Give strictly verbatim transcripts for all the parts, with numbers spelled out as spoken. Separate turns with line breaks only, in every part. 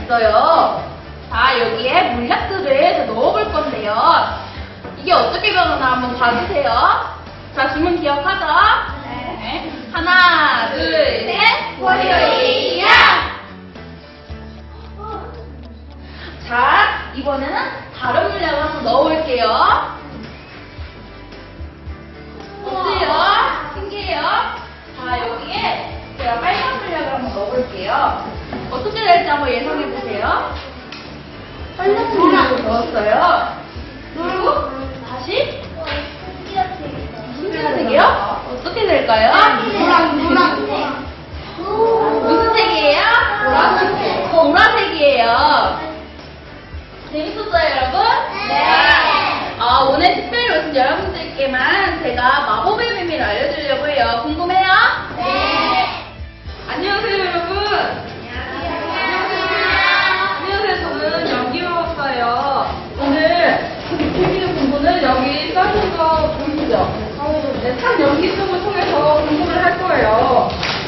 있어요. 자, 여기에 물약들을 넣어볼 건데요. 이게 어떻게 변하나 한번 봐주세요. 자, 주문 기억하죠? 네. 하나, 둘, 셋. 월요일이야! 자, 이번에는 다른 물약을 한번 넣어볼게요. 어때요? 신기해요? 자, 여기에 제가 빨간 물약을 한번 넣어볼게요. 어떻게 될지 한번 예상해보세요. 빨간 물약을 넣었어요. 그리고 다시 신기하색이요? 어떻게 될까요?
노랑, 노란색.
무슨 색이에요?
보라색.
보라색이에요. 재밌었어요, 여러분?
네.
아, 오늘 특별히 오신 여러분들께만 제가 마법의 비밀을 알려드리려고 해요. 궁금해요?
네.
안녕하세요, 여러분. 안녕하세요. 저는 연기로 왔어요. 오늘 재밌는 공부는 여기 써있는 거 보이시죠? 네, 산 연기 쪽을 통해서 공부를 할 거예요.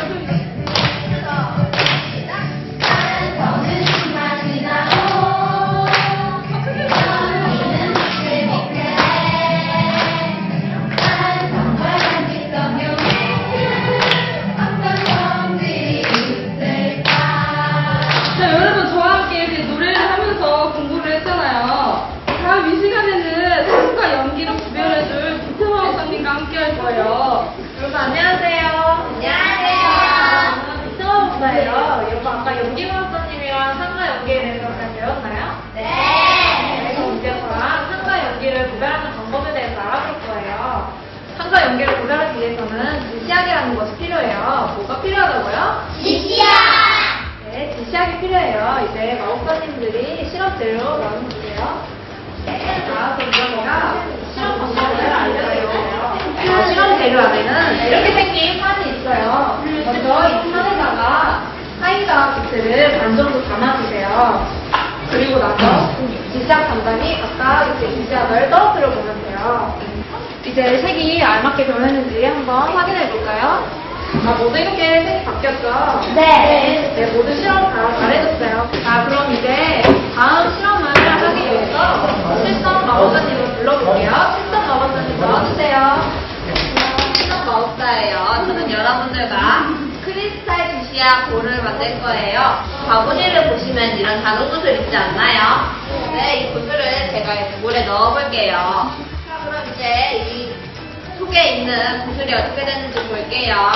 자, 여러분 저와 함께 이렇게 노래를 하면서 공부를 했잖아요. 다음 이 시간에는 사진과 연기로 구별해줄 부태화 박사님과 함께 할 거예요. 여러분 안녕하세요.
안녕하세요.
저는 부태화 박사예요. 여러분 아까 연기 박사님이랑 상가 연기에 대해서 잘 배웠나요?
네.
그래서 이제 저랑 상가 연기를 구별하는 방법에 대해서 알아볼 거예요. 상가 연기를 구별하기 위해서는 지시학이라는 것이 필요해요. 뭐가 필요하다고요?
지시야.
네, 지시학이 필요해요. 이제 마법사님들이 실험 재료 나눠주세요. 자, 그럼 제가 실험 방법을 알려드릴게요. 자, 실험 재료 안에는 이렇게 생긴 판이 있어요. 먼저 이 판에다가 사이다 비트를 반 정도 담아주세요. 그리고 나서 지시학 담당이 아까 이렇게 지시학을 떨어뜨려 보면 돼요. 이제 색이 알맞게 변했는지 한번 확인해 볼까요? 아, 모두 이렇게 색이 바뀌었죠?
네.
네, 모두 실험 다 잘해줬어요. 자, 그럼 이제 다음 실험을 하기 위해서 실성 마법사님을 불러볼게요. 실성 마법사님 나와주세요. 실성 마법사예요. 저는 여러분들과 크리스탈 지시약 볼을 만들 거예요. 바구니를 보시면 이런 작은 구슬 있지 않나요? 네, 이 구슬을 제가 이렇게 물에 넣어볼게요. 자, 그럼 이제 이 속에 있는 구슬이 어떻게 되는지 볼게요.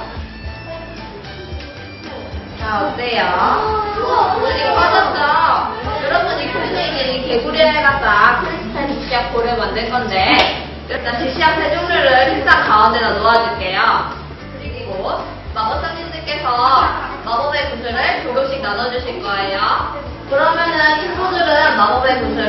자, 어때요? 구슬이 빠졌죠? 여러분, 이 구슬이 이 개구리를 갖다 크리스탈 지시약 볼을 만들 건데, 일단 지시약 세 종류를 책상 가운데다 놓아줄게요. 그리고 마법사님들께서 마법의 구슬을 조금씩 나눠주실 거예요. 그러면은 친구들은 마법의 구슬을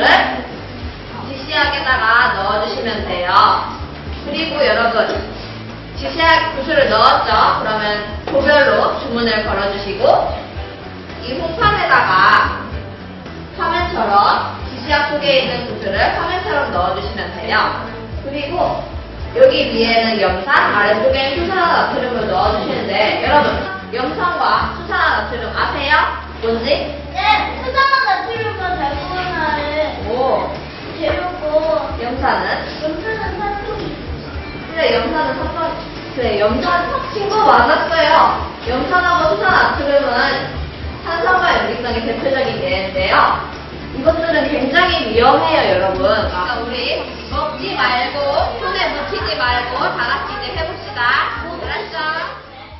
지시약에다가 넣어주시면 돼요. 그리고 여러분, 지시약 구슬을 넣었죠? 그러면 조별로 주문을 걸어주시고 이 홍판에다가 화면처럼 지시약 속에 있는 구슬을 화면처럼 넣어주시면 돼요. 그리고 여기 위에는 염산, 아래쪽에는 수산화나트륨을 넣어주시는데 여러분, 염산과 수산화나트륨 아세요? 뭔지?
네. 수산화나트륨과 달고나를
오,
재료고
염산은?
염산은 산소이.
그래, 염산은 산소, 그래, 염산 친구 맞았어요. 염산하고 수산나트륨은 산성과 염기성이 대표적인 예인데요. 이것들은 굉장히 위험해요, 여러분. 그러니까 우리 먹지 말고, 손에 묻히지 말고, 다 같이 이제 해봅시다. 알았죠?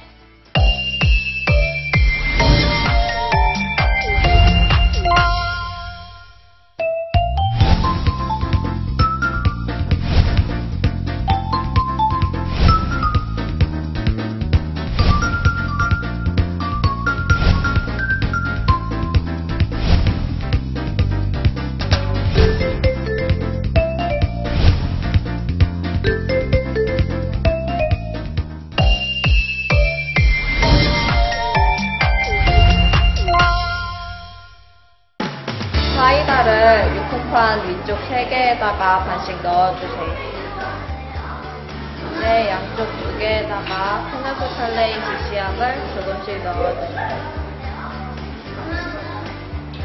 사이다를 육hund판 위쪽 세 개에다가 반씩 넣어주세요. 네, 양쪽 두 개에다가 페나소탈레인 지시약을 조금씩 넣어주세요.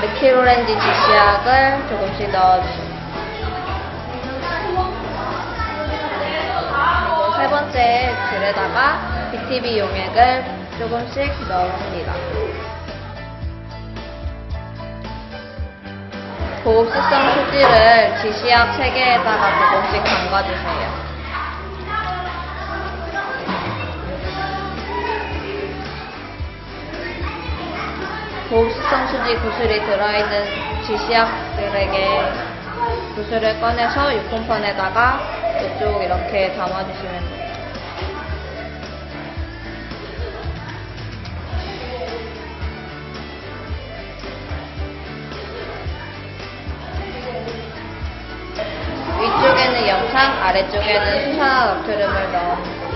메틸오렌지 지시약을 조금씩 넣어주십니다. 그리고 세 번째 줄에다가 비티비 용액을 조금씩 넣습니다. 고흡수성 수지를 지시약 세 개에다가 조금씩 담가주세요. 고흡수성 수지 구슬이 들어있는 지시약들에게 구슬을 꺼내서 유통판에다가 이쪽 이렇게 담아주시면 돼요. 위쪽에는 염산, 아래쪽에는 수산화 나트륨을 넣어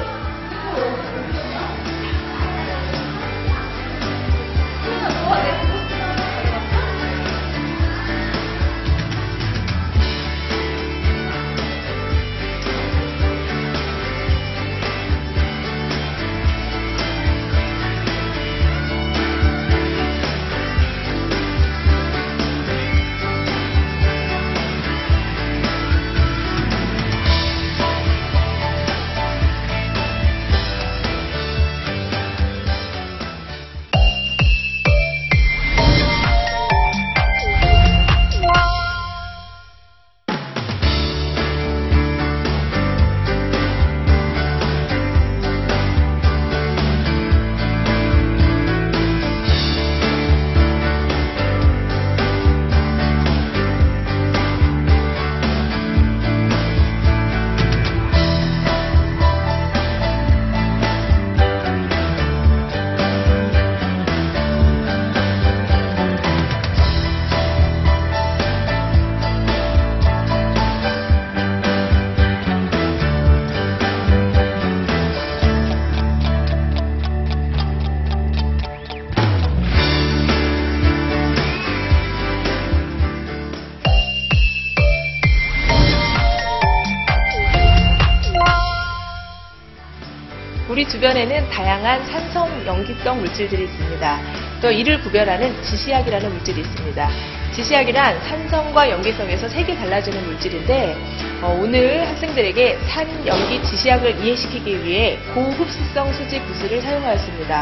우리 주변에는 다양한 산성 염기성 물질들이 있습니다. 또 이를 구별하는 지시약이라는 물질이 있습니다. 지시약이란 산성과 염기성에서 색이 달라지는 물질인데 어, 오늘 학생들에게 산, 염기, 지시약을 이해시키기 위해 고흡수성 수지 구슬을 사용하였습니다.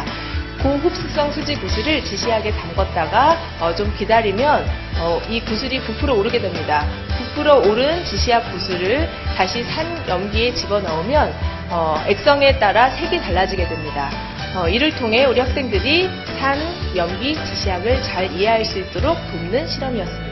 고흡수성 수지 구슬을 지시약에 담궜다가 어, 좀 기다리면 어, 이 구슬이 부풀어 오르게 됩니다. 부풀어 오른 지시약 구슬을 다시 산, 염기에 집어넣으면 어, 액성에 따라 색이 달라지게 됩니다. 어, 이를 통해 우리 학생들이 산, 염기, 지시약을 잘 이해할 수 있도록 돕는 실험이었습니다.